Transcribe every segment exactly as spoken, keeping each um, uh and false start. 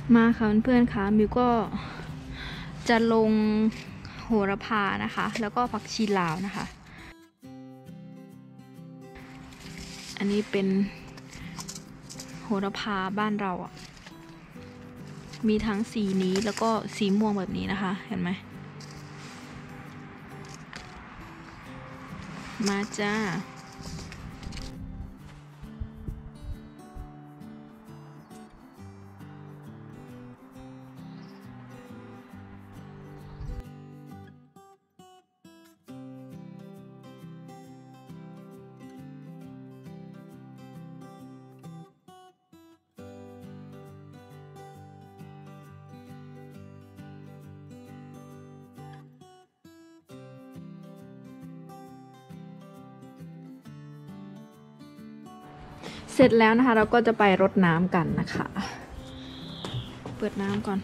มาค่ะเพื่อนๆค่ะมิวก็จะลงโหระพานะคะแล้วก็ผักชีลาวนะคะอันนี้เป็นโหระพาบ้านเราอ่ะมีทั้งสีนี้แล้วก็สีม่วงแบบนี้นะคะเห็นไหมมาจ้าเสร็จแล้วนะคะเราก็จะไปรดน้ำกันนะคะเปิดน้ำก่อน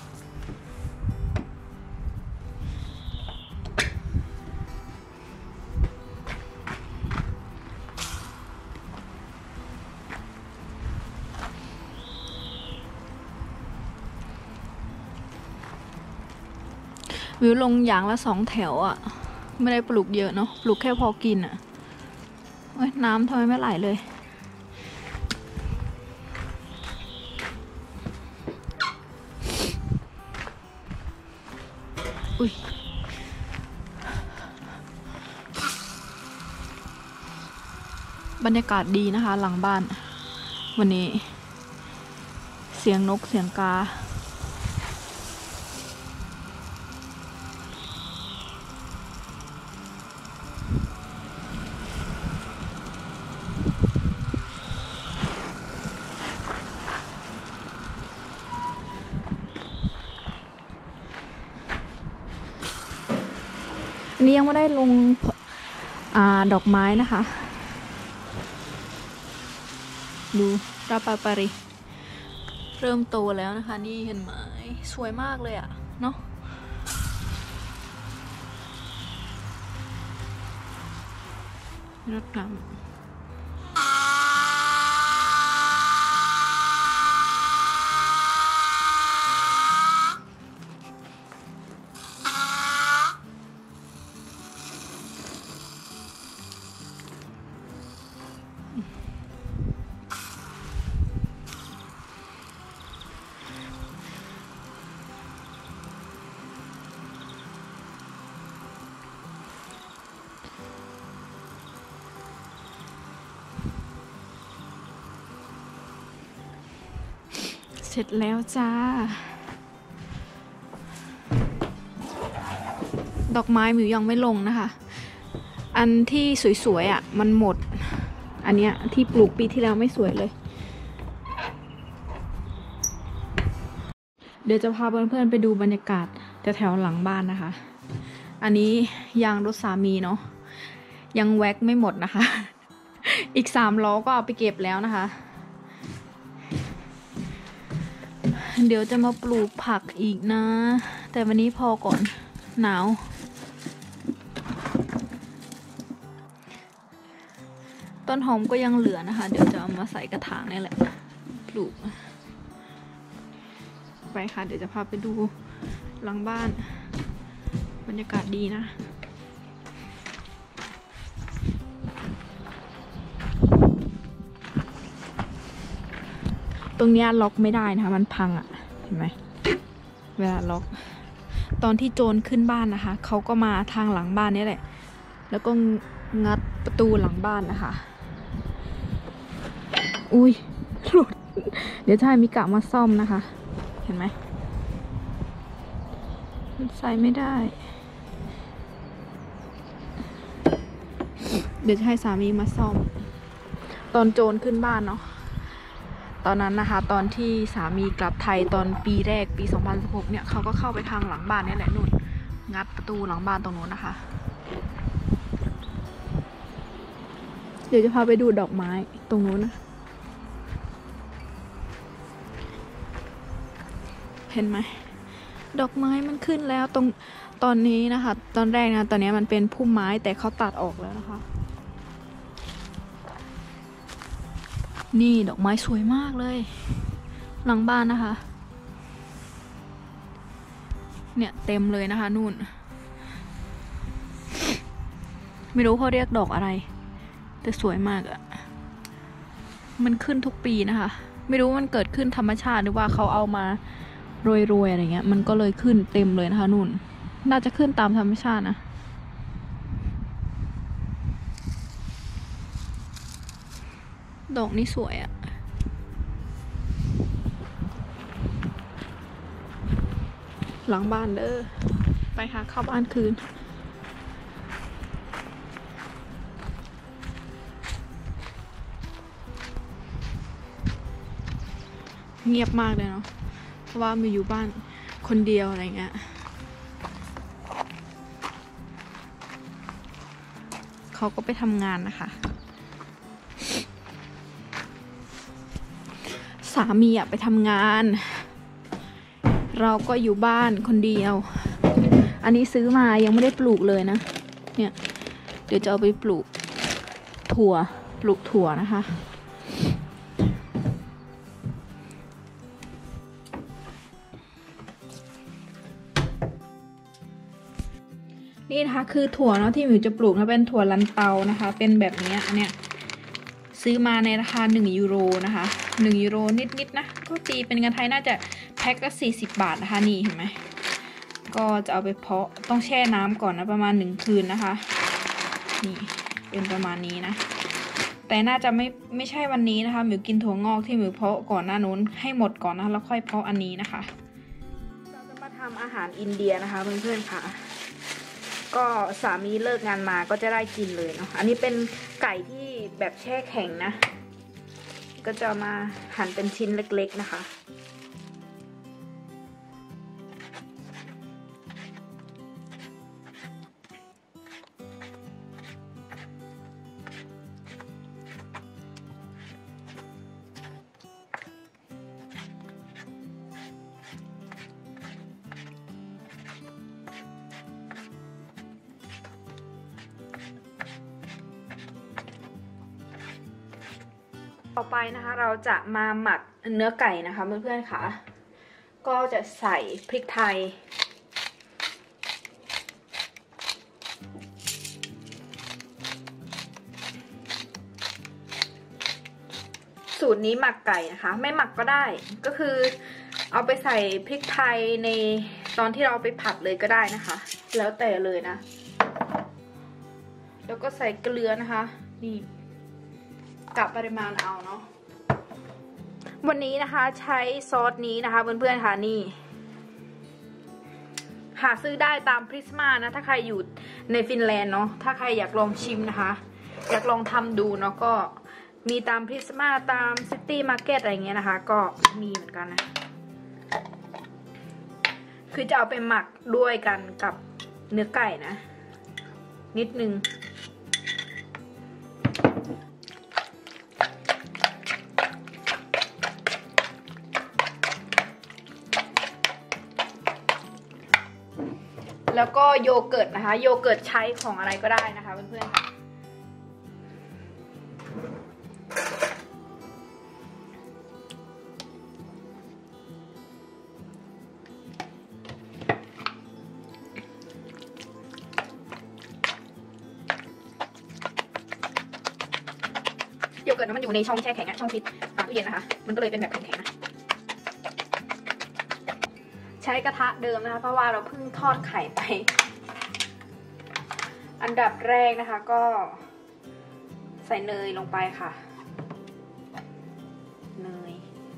วิวลงอย่างละสองแถวอ่ะไม่ได้ปลูกเยอะเนาะปลูกแค่พอกินอ่ะเอ้ยน้ำทำไมไม่ไหลเลยอุ้ยบรรยากาศดีนะคะหลังบ้านวันนี้เสียงนกเสียงกาอันนี้ยังไม่ได้ลงอ่าดอกไม้นะคะดูราปาปาริเริ่มโตแล้วนะคะนี่เห็นไหมสวยมากเลยอะเนาะรดน้ำเสร็จแล้วจ้าดอกไม้มิวยังไม่ลงนะคะอันที่สวยๆอ่ะมันหมดอันเนี้ยที่ปลูกปีที่แล้วไม่สวยเลยเดี๋ยวจะพาเพื่อนๆไปดูบรรยากาศแถวๆหลังบ้านนะคะอันนี้ยางรถสามีเนาะยังแว็กไม่หมดนะคะอีกสามล้อก็เอาไปเก็บแล้วนะคะเดี๋ยวจะมาปลูกผักอีกนะแต่วันนี้พอก่อนหนาวต้นหอมก็ยังเหลือนะคะเดี๋ยวจะเอามาใส่กระถางนี่แหละปลูกไปค่ะเดี๋ยวจะพาไปดูหลังบ้านบรรยากาศดีนะตรงนี้ล็อกไม่ได้นะคะมันพังอ่ะเห็นไหมเวลาล็อกตอนที่โจรขึ้นบ้านนะคะเขาก็มาทางหลังบ้านนี่แหละแล้วก็งัดประตูหลังบ้านนะคะอุ้ยหลุดเดี๋ยวจะให้มิกะมาซ่อมนะคะเห็นไหมใส่ไม่ได้เดี๋ยวจะให้สามีมาซ่อมตอนโจรขึ้นบ้านเนาะตอนนั้นนะคะตอนที่สามีกลับไทยตอนปีแรกปีสองพันสิบหกเนี่ยเขาก็เข้าไปทางหลังบ้านนี่แหละนู่นงัดประตูหลังบ้านตรงนู้นนะคะเดี๋ยวจะพาไปดูดอกไม้ตรงนู้นนะเห็นไหมดอกไม้มันขึ้นแล้วตรงตอนนี้นะคะตอนแรกนะตอนนี้มันเป็นพุ่มไม้แต่เขาตัดออกแล้วนะคะนี่ดอกไม้สวยมากเลยหลังบ้านนะคะเนี่ยเต็มเลยนะคะนู่นไม่รู้เขาเรียกดอกอะไรแต่สวยมากอะมันขึ้นทุกปีนะคะไม่รู้มันเกิดขึ้นธรรมชาติหรือว่าเขาเอามาโรยๆอะไรเงี้ยมันก็เลยขึ้นเต็มเลยนะคะนู่นน่าจะขึ้นตามธรรมชาตินะดอกนี้สวยอะหลังบ้านเด้อไปค่ะเข้าบ้านคืนเงียบมากเลยเนาะเพราะว่ามีอยู่บ้านคนเดียวอะไรเงี้ยเขาก็ไปทำงานนะคะสามีอะไปทำงานเราก็อยู่บ้านคนเดียวอันนี้ซื้อมายังไม่ได้ปลูกเลยนะเนี่ยเดี๋ยวจะเอาไปปลูกถั่วปลูกถั่วนะคะนี่นะคะคือถั่วเนาะที่หมิวจะปลูกนะเป็นถั่วลันเตานะคะเป็นแบบนี้อันเนี้ยซื้อมาในราคาหนึ่งยูโรนะคะหนึ่งยูโรนิดๆนะก็ตีเป็นเงินไทยน่าจะแพ็คละสี่สิบบาทนะคะนี่เห็นไหมก็จะเอาไปเพาะต้องแช่น้ำก่อนนะประมาณหนึ่งคืนนะคะนี่เป็นประมาณนี้นะแต่น่าจะไม่ไม่ใช่วันนี้นะคะหมิวกินถั่วงอกที่หมิวเพาะก่อนหน้านู้นให้หมดก่อนนะแล้วค่อยเพาะอันนี้นะคะเราจะมาทำอาหารอินเดียนะคะเพื่อนๆค่ะก็สามีเลิกงานมาก็จะได้กินเลยเนาะอันนี้เป็นไก่ที่แบบแช่แข็งนะก็จะมาหั่นเป็นชิ้นเล็กๆนะคะต่อไปนะคะเราจะมาหมักเนื้อไก่นะคะเพื่อนๆค่ะก็จะใส่พริกไทยสูตรนี้หมักไก่นะคะไม่หมักก็ได้ก็คือเอาไปใส่พริกไทยในตอนที่เราไปผัดเลยก็ได้นะคะแล้วแต่เลยนะแล้วก็ใส่เกลือนะคะนี่กับปริมาณเอาเนาะวันนี้นะคะใช้ซอสนี้นะคะเพื่อนๆค่ะนี่หาซื้อได้ตามพริสมานะถ้าใครอยู่ในฟินแลนด์เนาะถ้าใครอยากลองชิมนะคะอยากลองทำดูเนาะก็มีตามพริสมาตามซิตี้มาร์เก็ตอะไรเงี้ยนะคะก็มีเหมือนกันนะคือจะเอาไปหมักด้วยกันกับเนื้อไก่นะนิดนึงแล้วก็โยเกิร์ตนะคะโยเกิร์ตใช้ของอะไรก็ได้นะคะเพื่อนๆค่ะโยเกิร์ตมันอยู่ในช่องแช่แข็งอะช่องฟิตตู้เย็นนะคะมันก็เลยเป็นแบบแข็งๆนะใช้กระทะเดิมนะคะเพราะว่าเราเพิ่งทอดไข่ไปอันดับแรกนะคะก็ใส่เนยลงไปค่ะเนย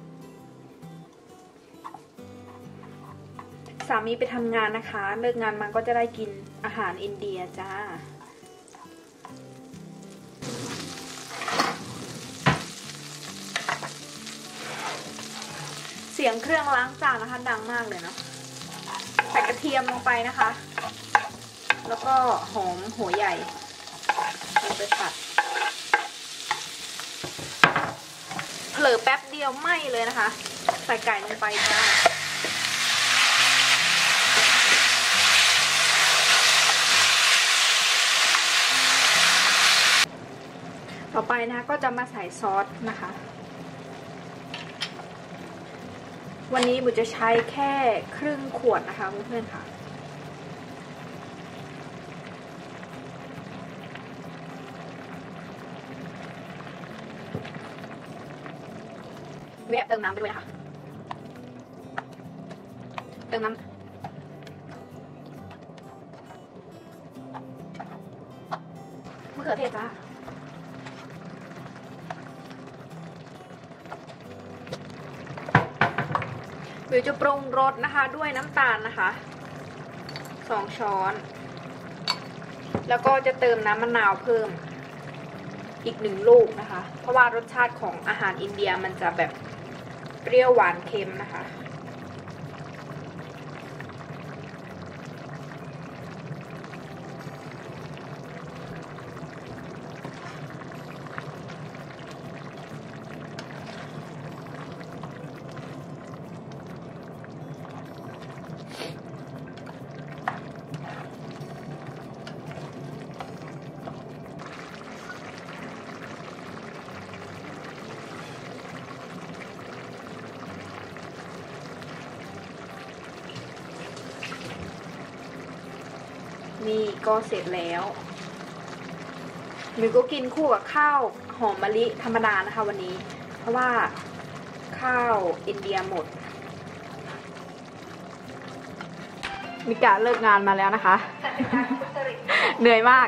สามีไปทำงานนะคะเลิกงานมาก็จะได้กินอาหารอินเดียจ้าเสียงเครื่องล้างจานนะคะดังมากเลยเนาะใส่กระเทียมลงไปนะคะแล้วก็หอมหัวใหญ่ลงไปผัดเผลอแป๊บเดียวไหม้เลยนะคะใส่ไก่ลงไปจ้าต่อไปนะคะก็จะมาใส่ซอสนะคะวันนี้บุจะใช้แค่ครึ่งขวดนะคะเพื่อนๆค่ะแวะเติมน้ำไปด้วยนะคะเติมน้ำมะเขือเทศจ้าวิวจะปรุงรสนะคะด้วยน้ำตาลนะคะสองช้อนแล้วก็จะเติมน้ำมะนาวเพิ่มอีกหนึ่งลูกนะคะเพราะว่ารสชาติของอาหารอินเดียมันจะแบบเปรี้ยวหวานเค็มนะคะนี่ก็เสร็จแล้วมิวก็กินคู่กับข้าวหอมมะลิธรรมดานะคะวันนี้เพราะว่าข้าวอินเดียหมดมิกะเลิกงานมาแล้วนะคะเหนื่อยมาก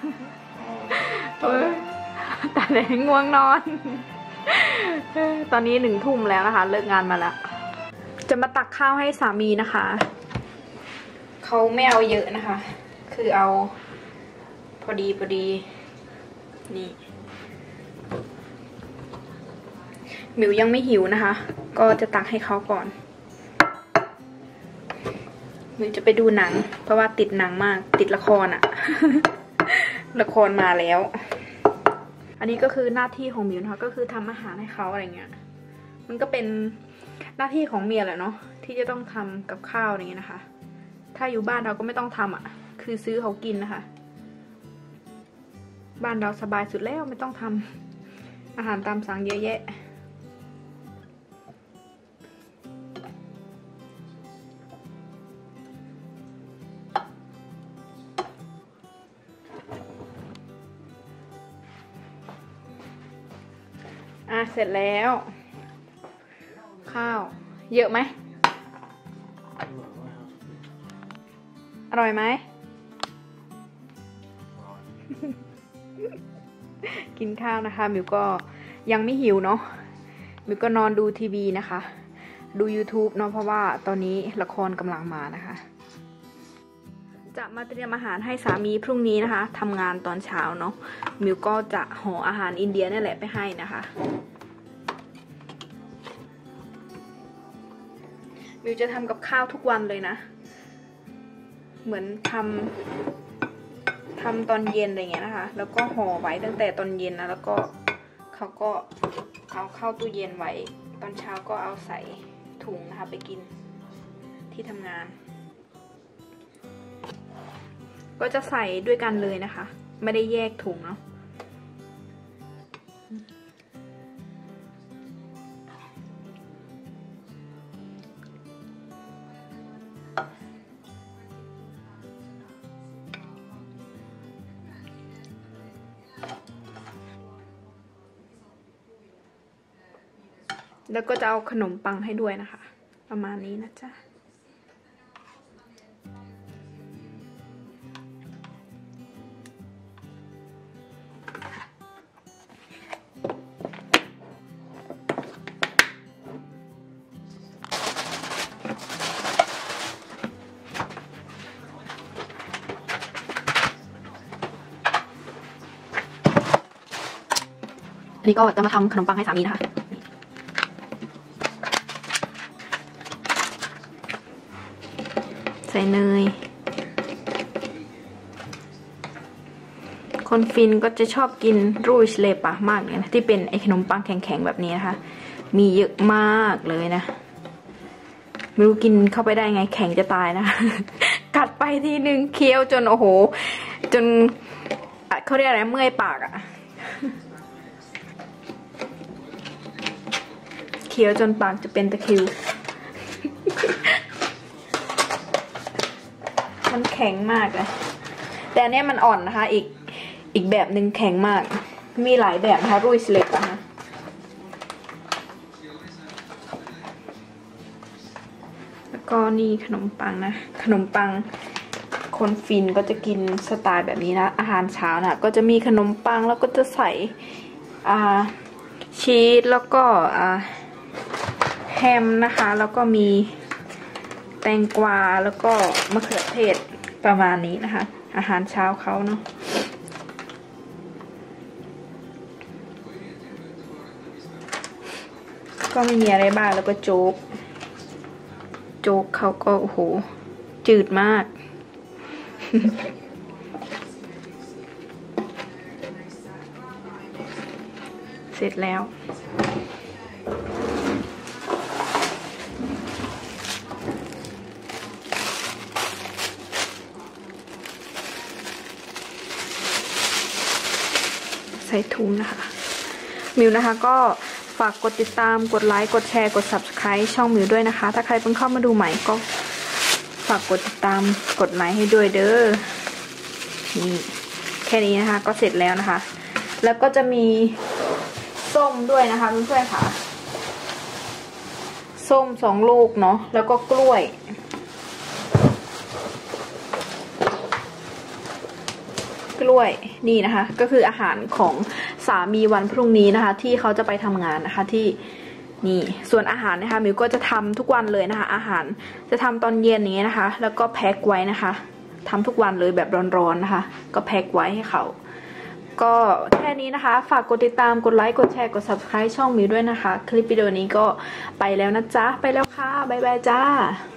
แต่แดงง่วงนอนตอนนี้หนึ่งทุ่มแล้วนะคะเลิกงานมาแล้วจะมาตักข้าวให้สามีนะคะเขาไม่เอาเยอะนะคะคือเอาพอดีพอดีนี่มิวยังไม่หิวนะคะก็จะตักให้เขาก่อนมิวจะไปดูหนังเพราะว่าติดหนังมากติดละครอะ ละครมาแล้วอันนี้ก็คือหน้าที่ของมิวนะคะก็คือทำอาหารให้เขาอะไรเงี้ยมันก็เป็นหน้าที่ของเมียแหละเนาะที่จะต้องทำกับข้าวอย่างเงี้ยนะคะถ้าอยู่บ้านเราก็ไม่ต้องทำอ่ะคือซื้อเขากินนะคะบ้านเราสบายสุดแล้วไม่ต้องทำอาหารตามสั่งเยอะแยะอ่ะเสร็จแล้วข้าวเยอะไหมอร่อยไหมกินข้าวนะคะมิวก็ยังไม่หิวเนาะมิวก็นอนดูทีวีนะคะดู YouTube เนาะเพราะว่าตอนนี้ละครกำลังมานะคะจะมาเตรียมอาหารให้สามีพรุ่งนี้นะคะทำงานตอนเช้าเนาะมิวก็จะห่ออาหารอินเดียนี่แหละไปให้นะคะมิวจะทำกับข้าวทุกวันเลยนะเหมือนทำทำตอนเย็นอะไรเงี้ยนะคะแล้วก็ห่อไว้ตั้งแต่ตอนเย็นนะแล้วก็เขาก็เอาเข้าตู้เย็นไว้ตอนเช้าก็เอาใส่ถุงนะคะไปกินที่ทำงานก็จะใส่ด้วยกันเลยนะคะไม่ได้แยกถุงเนาะแล้วก็จะเอาขนมปังให้ด้วยนะคะประมาณนี้นะจ๊ะอันนี้ก็จะมาทำขนมปังให้สามีนะคะใส่เนยคนฟินก็จะชอบกินรูชเลปะมากเลยนะที่เป็นไอ้ขนมปังแข็งๆแบบนี้นะคะมีเยอะมากเลยนะไม่รู้กินเข้าไปได้ไงแข็งจะตายนะ กัดไปทีนึงเคี้ยวจนโอ้โหจนเขาเรียกอะไรเมื่อยปากอะเคี้ยวจนปากจะเป็นตะคริวมันแข็งมากเลยแต่อันนี้มันอ่อนนะคะอีกอีกแบบหนึ่งแข็งมากมีหลายแบบนะคะรุ่ยสเล็กนะคะแล้วก็นี่ขนมปังนะขนมปังคนฟินก็จะกินสไตล์แบบนี้นะอาหารเช้านะก็จะมีขนมปังแล้วก็จะใส่อ่าชีสแล้วก็อ่าแฮมนะคะแล้วก็มีแตงกวาแล้วก็มะเขือเทศประมาณนี้นะคะอาหารเช้าเขาเนาะก็ไม่มีอะไรบ้างแล้วก็โจ๊กโจ๊กเขาก็โอ้โหจืดมาก เสร็จแล้วใส่ถุงนะคะมิวนะคะก็ฝากกดติดตามกดไลค์กดแชร์กด ซับสไครบ์ ช่องมิวด้วยนะคะถ้าใครเพิ่งเข้ามาดูใหม่ก็ฝากกดติดตามกดไลค์ให้ด้วยเด้อนี่แค่นี้นะคะก็เสร็จแล้วนะคะแล้วก็จะมีส้มด้วยนะคะเพื่อนๆค่ะส้มสองลูกเนาะแล้วก็กล้วยกล้วยนี่นะคะก็คืออาหารของสามีวันพรุ่งนี้นะคะที่เขาจะไปทำงานนะคะที่นี่ส่วนอาหารนะคะมิวก็จะทำทุกวันเลยนะคะอาหารจะทำตอนเย็นนี้นะคะแล้วก็แพ็คไว้นะคะทำทุกวันเลยแบบร้อนๆนะคะก็แพ็คไว้ให้เขาก็แค่นี้นะคะฝากกดติดตามกดไลค์กดแชร์กด ซับสไครบ์ ช่องมิวด้วยนะคะคลิปวิดีโอนี้ก็ไปแล้วนะจ๊ะไปแล้วค่ะบ๊ายบายจ้า